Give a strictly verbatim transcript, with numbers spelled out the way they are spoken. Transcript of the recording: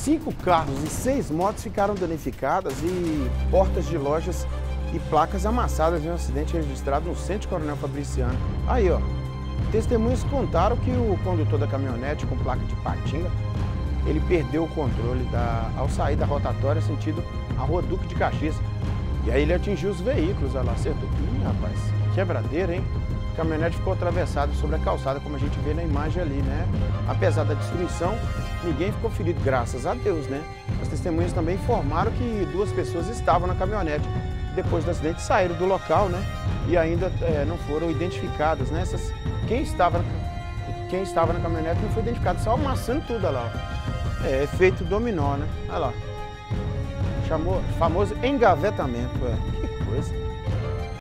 Cinco carros e seis motos ficaram danificadas e portas de lojas e placas amassadas em um acidente registrado no centro de Coronel Fabriciano. Aí, ó, testemunhas contaram que o condutor da caminhonete com placa de Patinga, ele perdeu o controle da, ao sair da rotatória sentido a Rua Duque de Caxias. E aí ele atingiu os veículos, olha lá, acertou. Ih, rapaz, quebradeira, hein? A caminhonete ficou atravessada sobre a calçada, como a gente vê na imagem ali, né? Apesar da destruição, ninguém ficou ferido, graças a Deus, né? As testemunhas também informaram que duas pessoas estavam na caminhonete. Depois do acidente, saíram do local, né? E ainda é, não foram identificadas, né? Essas, quem, estava, quem estava na caminhonete não foi identificado, só amassando tudo, olha lá. É, efeito dominó, né? Olha lá. Chamou famoso engavetamento, é. Que coisa.